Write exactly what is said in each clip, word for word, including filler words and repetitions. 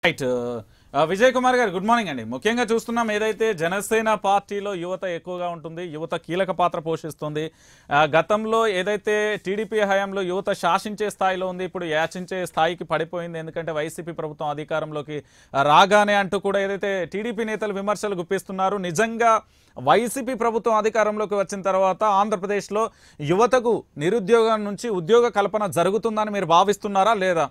Right Vijay Kumar గారు good morning అండి. ముఖ్యంగా చూస్తున్నాం ఏదైతే జనసేన పార్టీలో యువత ఎక్కువగా ఉంటుంది, యువత కీలక పాత్ర పోషిస్తుంది. గతంలో ఏదైతే టీడీపీ హయాంలో యువత శాసించే స్థాయిలో ఉంది, ఇప్పుడు యాచించే స్థాయికి పడిపోయింది. ఎందుకంటే వైసీపీ ప్రభుత్వం అధికారంలోకి రాగానే అంటూ కూడా ఏదైతే టీడీపీ నేతలు విమర్శలు గుప్పిస్తున్నారు. నిజంగా వైసీపీ ప్రభుత్వం అధికారంలోకి వచ్చిన తర్వాత ఆంధ్రప్రదేశ్లో యువతకు నిరుద్యోగం నుంచి ఉద్యోగ కల్పన జరుగుతుందని మీరు భావిస్తున్నారా లేదా?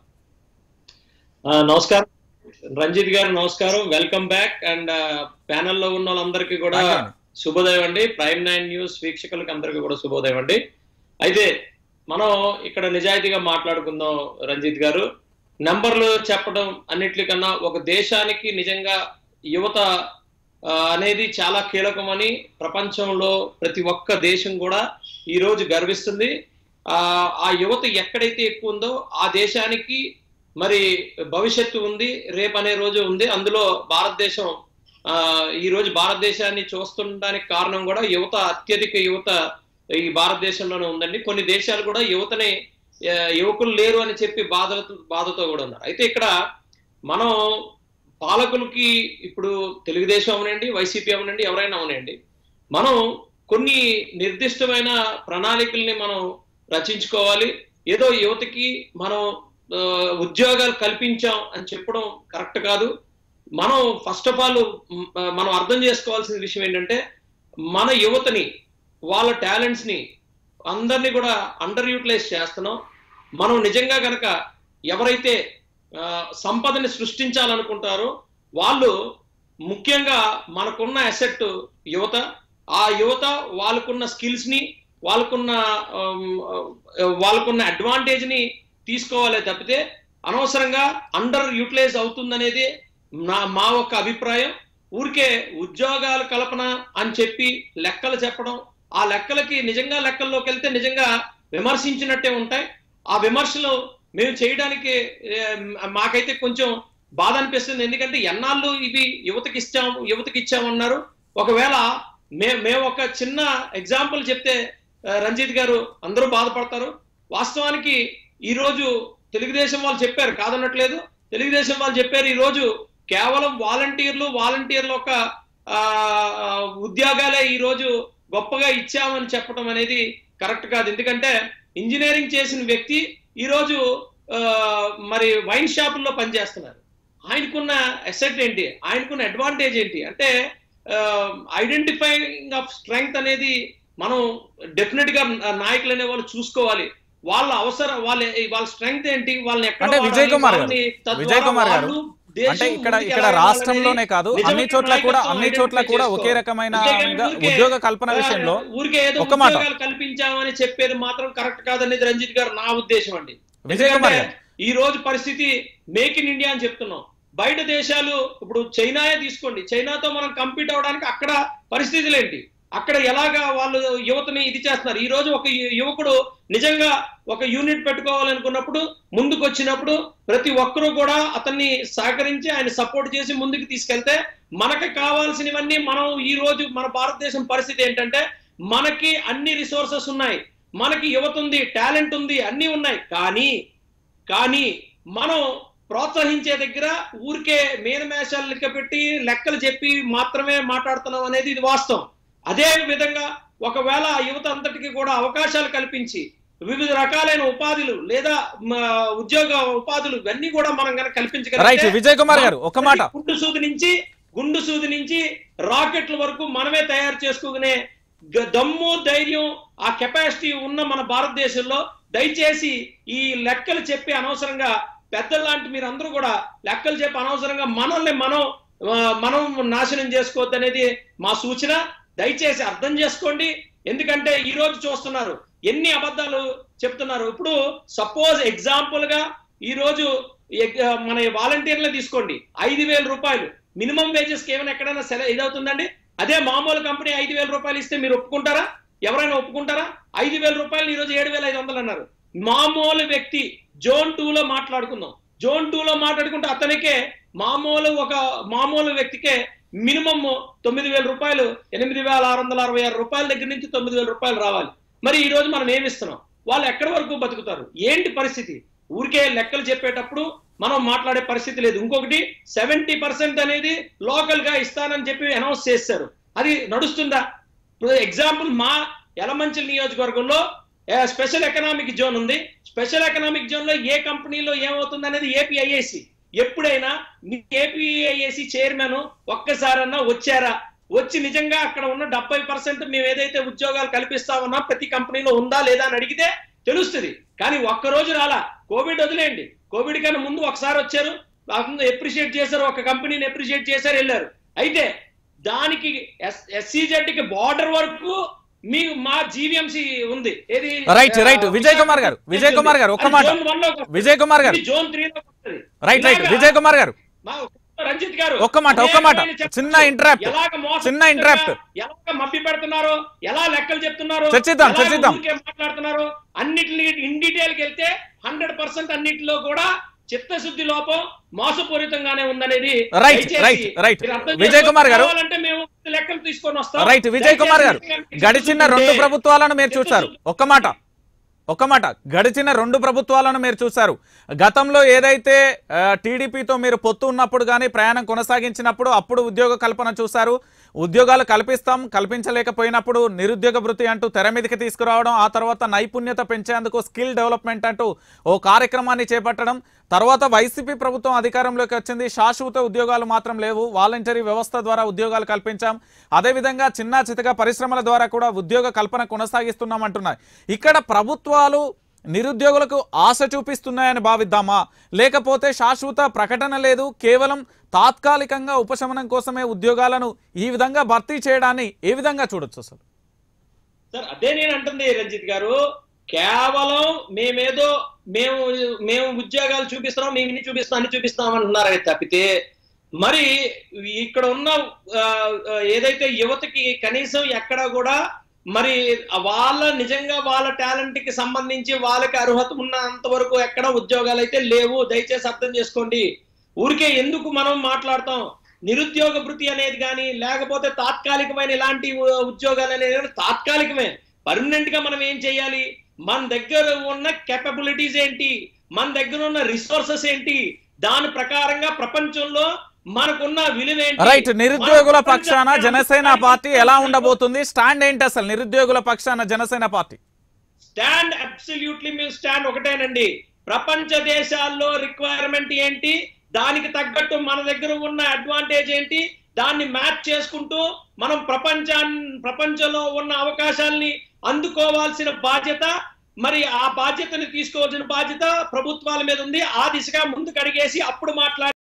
నమస్కారం రంజిత్ గారు, నమస్కారం, వెల్కమ్ బ్యాక్. అండ్ ప్యానెల్ లో ఉన్న వాళ్ళందరికీ కూడా శుభోదయం అండి. ప్రైమ్ నైన్ న్యూస్ వీక్షకులకి అందరికీ కూడా శుభోదయం అండి. అయితే మనం ఇక్కడ నిజాయితీగా మాట్లాడుకుందాం రంజిత్ గారు. నంబర్లు చెప్పడం అన్నిటికన్నా ఒక దేశానికి నిజంగా యువత అనేది చాలా కీలకమని ప్రపంచంలో ప్రతి ఒక్క దేశం కూడా ఈ రోజు గర్విస్తుంది. ఆ ఆ యువత ఎక్కడైతే ఎక్కువ ఉందో ఆ దేశానికి మరి భవిష్యత్తు ఉంది, రేపు అనే రోజు ఉంది. అందులో భారతదేశం ఆ ఈ రోజు భారతదేశాన్ని చూస్తుండడానికి కారణం కూడా యువత, అత్యధిక యువత ఈ భారతదేశంలోనే ఉందండి. కొన్ని దేశాలు కూడా యువతని యువకులు లేరు అని చెప్పి బాధలతో బాధతో కూడా ఉన్నారు. అయితే ఇక్కడ మనం పాలకులకి ఇప్పుడు తెలుగుదేశం అవనండి, వైసీపీ అవనండి, ఎవరైనా అవనండి, మనం కొన్ని నిర్దిష్టమైన ప్రణాళికల్ని మనం రచించుకోవాలి. ఏదో యువతకి మనం ఉద్యోగాలు కల్పించాం అని చెప్పడం కరెక్ట్ కాదు. మనం ఫస్ట్ ఆఫ్ ఆల్ మనం అర్థం చేసుకోవాల్సిన విషయం ఏంటంటే, మన యువతని, వాళ్ళ టాలెంట్స్ ని అందరినీ కూడా అండర్ యూటిలైజ్ చేస్తున్నాం. మనం నిజంగా కనుక ఎవరైతే సంపదని సృష్టించాలనుకుంటారో వాళ్ళు ముఖ్యంగా మనకున్న అసెట్ యువత. ఆ యువత వాళ్ళకున్న స్కిల్స్ ని, వాళ్ళకున్న వాళ్ళకున్న అడ్వాంటేజ్ ని తీసుకోవాలే తప్పితే అనవసరంగా అండర్ యూటిలైజ్ అవుతుందనేది నా మా ఒక్క అభిప్రాయం. ఊరికే ఉద్యోగాల కల్పన అని చెప్పి లెక్కలు చెప్పడం, ఆ లెక్కలకి నిజంగా లెక్కల్లోకి వెళ్తే నిజంగా విమర్శించినట్టే ఉంటాయి. ఆ విమర్శలు మేము చేయడానికి మాకైతే కొంచెం బాధ అనిపిస్తుంది. ఎందుకంటే ఎన్నాళ్ళు ఇవి యువతకి ఇచ్చాము యువతకి ఇచ్చామన్నారు. ఒకవేళ మే మేము ఒక చిన్న ఎగ్జాంపుల్ చెప్తే రంజిత్ గారు అందరూ బాధపడతారు. వాస్తవానికి ఈ రోజు తెలుగుదేశం వాళ్ళు చెప్పారు, కాదన్నట్లేదు, తెలుగుదేశం వాళ్ళు చెప్పారు ఈ రోజు కేవలం వాలంటీర్లు వాలంటీర్లు ఒక ఉద్యోగాలే ఈ రోజు గొప్పగా ఇచ్చామని చెప్పడం అనేది కరెక్ట్ కాదు. ఎందుకంటే ఇంజనీరింగ్ చేసిన వ్యక్తి ఈ రోజు మరి వైన్ షాపుల్లో పనిచేస్తున్నారు. ఆయనకున్న అసెట్ ఏంటి, ఆయనకున్న అడ్వాంటేజ్ ఏంటి అంటే ఐడెంటిఫైయింగ్ ఆఫ్ స్ట్రెంగ్త్ అనేది మనం డెఫినెట్ గా నాయకులు అనే వాళ్ళు చూసుకోవాలి. వాళ్ళ అవసరం, వాళ్ళ వాళ్ళ స్ట్రెంగ్త్ ఏంటి, వాళ్ళని ఎక్కడ విజయ్ కుమార్ గారు విజయ్ కుమార్ గారు అంటే ఇక్కడ ఇక్కడ రాష్ట్రంలోనే కాదు అన్ని చోట్ల కూడా అన్ని చోట్ల కూడా ఒకే రకమైన ఉద్యోగ కల్పన విషయంలో ఊరికే ఏదో ఉద్యోగాలు కల్పించామని చెప్పేది మాత్రం కరెక్ట్ కాదనేది రంజిత్ గారు నా ఉద్దేశం అండి. విజయ్ కుమార్ గారు ఈ రోజు పరిస్థితి మేక్ ఇన్ ఇండియా అని చెప్తున్నాం. బయట దేశాలు ఇప్పుడు చైనాయే తీసుకోండి, చైనాతో మనం కంపీట్ అవడానికి అక్కడ పరిస్థితులు ఏంటి, అక్కడ ఎలాగా వాళ్ళు యువతని ఇది చేస్తున్నారు. ఈ రోజు ఒక యువకుడు నిజంగా ఒక యూనిట్ పెట్టుకోవాలనుకున్నప్పుడు ముందుకు వచ్చినప్పుడు ప్రతి ఒక్కరూ కూడా అతన్ని సహకరించి ఆయన సపోర్ట్ చేసి ముందుకు తీసుకెళ్తే మనకి కావాల్సినవన్నీ మనం ఈ రోజు మన భారతదేశం పరిస్థితి ఏంటంటే, మనకి అన్ని రిసోర్సెస్ ఉన్నాయి, మనకి యువత ఉంది, టాలెంట్ ఉంది, అన్ని ఉన్నాయి. కానీ కానీ మనం ప్రోత్సహించే దగ్గర ఊరికే మేనమేషాలు లెక్క పెట్టి లెక్కలు చెప్పి మాత్రమే మాట్లాడుతున్నాం అనేది ఇది వాస్తవం. అదే విధంగా ఒకవేళ యువత అంతటికి కూడా అవకాశాలు కల్పించి వివిధ రకాలైన ఉపాధులు లేదా ఉద్యోగ ఉపాధులు ఇవన్నీ కూడా మనం కనుక కల్పించగలిగితే విజయ్ కుమార్ గారు ఒక మాట, గుండు సూది నుంచి గుండు సూది నుంచి రాకెట్ల వరకు మనమే తయారు చేసుకునే దమ్ము, ధైర్యం, ఆ కెపాసిటీ ఉన్న మన భారతదేశంలో దయచేసి ఈ లెక్కలు చెప్పి అనవసరంగా పెద్దలాంటి మీరు అందరూ కూడా లెక్కలు చెప్పి అనవసరంగా మనల్ని మనం మనం నాశనం చేసుకోవద్దు అనేది మా సూచన. దయచేసి అర్థం చేసుకోండి. ఎందుకంటే ఈ రోజు చూస్తున్నారు ఎన్ని అబద్ధాలు చెప్తున్నారు. ఇప్పుడు సపోజ్ ఎగ్జాంపుల్ గా ఈ రోజు మన వాలంటీర్లు తీసుకోండి, ఐదు వేల రూపాయలు మినిమం వేజెస్ కి ఏమైనా ఎక్కడైనా సెల ఇదవుతుందండి. అదే మామూలు కంపెనీ ఐదు వేల రూపాయలు ఇస్తే మీరు ఒప్పుకుంటారా? ఎవరైనా ఒప్పుకుంటారా? ఐదు వేల రూపాయలు ఈ రోజు ఏడు వేల ఐదు వందలు అన్నారు. మామూలు వ్యక్తి జోన్ టూ లో మాట్లాడుకుందాం, జోన్ టూ లో మాట్లాడుకుంటే అతనికే మామూలు ఒక మామూలు వ్యక్తికే మినిమం తొమ్మిది వేల రూపాయలు ఎనిమిది వేల ఆరు వందల అరవై ఆరు రూపాయల దగ్గర నుంచి తొమ్మిది వేల రూపాయలు రావాలి. మరి ఈ రోజు మనం ఏమిస్తున్నాం? వాళ్ళు ఎక్కడి వరకు బతుకుతారు? ఏంటి పరిస్థితి? ఊరికే లెక్కలు చెప్పేటప్పుడు మనం మాట్లాడే పరిస్థితి లేదు. ఇంకొకటి సెవెంటీ పర్సెంట్ అనేది లోకల్ గా ఇస్తానని చెప్పి అనౌన్స్ చేశారు. అది నడుస్తుందా? ఎగ్జాంపుల్ మా యలమంచిలి నియోజకవర్గంలో స్పెషల్ ఎకనామిక్ జోన్ ఉంది. స్పెషల్ ఎకనామిక్ జోన్ లో ఏ కంపెనీలో ఏమవుతుంది అనేది ఏపీఐఏసి ఎప్పుడైనా మీ ఏపీఐఏసి చైర్మన్ ఒక్కసారన్నా వచ్చారా? వచ్చి నిజంగా అక్కడ ఉన్న డెబ్బై పర్సెంట్ మేము ఏదైతే ఉద్యోగాలు కల్పిస్తామన్నా ప్రతి కంపెనీలో ఉందా లేదా అని అడిగితే తెలుస్తుంది. కానీ ఒక్క రోజు రాలా. కోవిడ్ వదిలేయండి, కోవిడ్ కన్నా ముందు ఒకసారి వచ్చారు, ఎప్రిషియేట్ చేశారు, ఒక కంపెనీని ఎప్రిషియేట్ చేశారు, వెళ్ళారు. అయితే దానికి ఎస్సీజెడ్ కి బార్డర్ వరకు మీ మా జీవీఎంసీ ఉంది. ఏది రైట్ రైట్ విజయ్ కుమార్ గారు విజయ్ కుమార్ గారు ఒక్క మాట విజయ్ కుమార్ గారు జోన్ త్రీ లో వస్తుంది. రైట్ రైట్ విజయ్ కుమార్ గారు రంజిత్ గారు ఒక్క మాట ఒక్క మాట చిన్న ఇంటరాప్ట్ చిన్న ఇంటరాప్ట్ ఎలా మభ్య పెడుతున్నారు, ఎలా లెక్కలు చెప్తున్నారు, చర్చిద్దాం చర్చిద్దాం మాట్లాడుతున్నారు అన్నిటిని ఇన్ డీటెయిల్ కి వెళ్తే హండ్రెడ్ పర్సెంట్ అన్నిటిలో కూడా చిత్తశుద్ధి లోపం మోసపూరితంగానే ఉందనేది right right right Vijay Kumar గారు అంటే మేము లెక్కలు తీసుకొని వస్తాం. రైట్ విజయ్ కుమార్ గారు గడిచిన రెండు ప్రభుత్వాలను మీరు చూశారు. ఒక్క మాట ఒక్క మాట గడిచిన రెండు ప్రభుత్వాలను మీరు చూశారు. గతంలో ఏదైతే టీడీపీతో మీరు పొత్తు ఉన్నప్పుడు కానీ ప్రయాణం కొనసాగించినప్పుడు అప్పుడు ఉద్యోగ కల్పన చూశారు. ఉద్యోగాలు కల్పిస్తాం, కల్పించలేకపోయినప్పుడు నిరుద్యోగ భృతి అంటూ తెర మీదకి తీసుకురావడం, ఆ తర్వాత నైపుణ్యత పెంచేందుకు స్కిల్ డెవలప్మెంట్ అంటూ ఓ కార్యక్రమాన్ని చేపట్టడం. తర్వాత వైసీపీ ప్రభుత్వం అధికారంలోకి వచ్చింది, శాశ్వత ఉద్యోగాలు మాత్రం లేవు, వాలంటరీ వ్యవస్థ ద్వారా ఉద్యోగాలు కల్పించాం. అదేవిధంగా చిన్న చితక పరిశ్రమల ద్వారా కూడా ఉద్యోగ కల్పన కొనసాగిస్తున్నాం అంటున్నారు. ఇక్కడ ప్రభుత్వాలు నిరుద్యోగులకు ఆశ చూపిస్తున్నాయని భావిద్దామా, లేకపోతే శాశ్వత ప్రకటన లేదు, కేవలం తాత్కాలికంగా ఉపశమనం కోసమే ఉద్యోగాలను ఈ విధంగా భర్తీ చేయడాన్ని ఏ విధంగా చూడొచ్చు అసలు? సార్ అదే నేను అంటుంది రంజిత్ గారు, కేవలం మేమేదో మేము మేము ఉద్యోగాలు చూపిస్తున్నాం, మేము ఇన్ని చూపిస్తాం అన్ని చూపిస్తాం అంటున్నారు తప్పితే మరి ఇక్కడ ఉన్న ఏదైతే యువతకి కనీసం ఎక్కడ కూడా మరి వాళ్ళ నిజంగా వాళ్ళ టాలెంట్ కి సంబంధించి వాళ్ళకి అర్హత ఉన్నంత వరకు ఎక్కడ ఉద్యోగాలు అయితే లేవు. దయచేసి అర్థం చేసుకోండి. ఊరికే ఎందుకు మనం మాట్లాడతాం? నిరుద్యోగ భృతి అనేది కానీ లేకపోతే తాత్కాలికమైన ఇలాంటి ఉద్యోగాలు అనేది తాత్కాలికమే. పర్మనెంట్ గా మనం ఏం చేయాలి? మన దగ్గర ఉన్న కేపబిలిటీస్ ఏంటి, మన దగ్గర ఉన్న రిసోర్సెస్ ఏంటి, దాని ప్రకారంగా ప్రపంచంలో మనకున్న విలువ ఏంటి? రైట్. నిరుద్యోగుల పక్షాన జనసేన పార్టీ ఎలా ఉండబోతుంది? స్టాండ్ ఏంటి అసలు నిరుద్యోగుల పక్షాన జనసేన పార్టీ స్టాండ్? అబ్సల్యూట్లీ మేము స్టాండ్ ఒకటేనండి. ప్రపంచ దేశాల్లో రిక్వైర్మెంట్ ఏంటి, దానికి తగ్గట్టు మన దగ్గర ఉన్న అడ్వాంటేజ్ ఏంటి, దాన్ని మ్యాచ్ చేసుకుంటూ మనం ప్రపంచాన్ని ప్రపంచంలో ఉన్న అవకాశాలని అందుకోవాల్సిన బాధ్యత, మరి ఆ బాధ్యతని తీసుకోవాల్సిన బాధ్యత ప్రభుత్వాల మీద ఉంది. ఆ దిశగా ముందుకు అడిగేసి అప్పుడు మాట్లాడి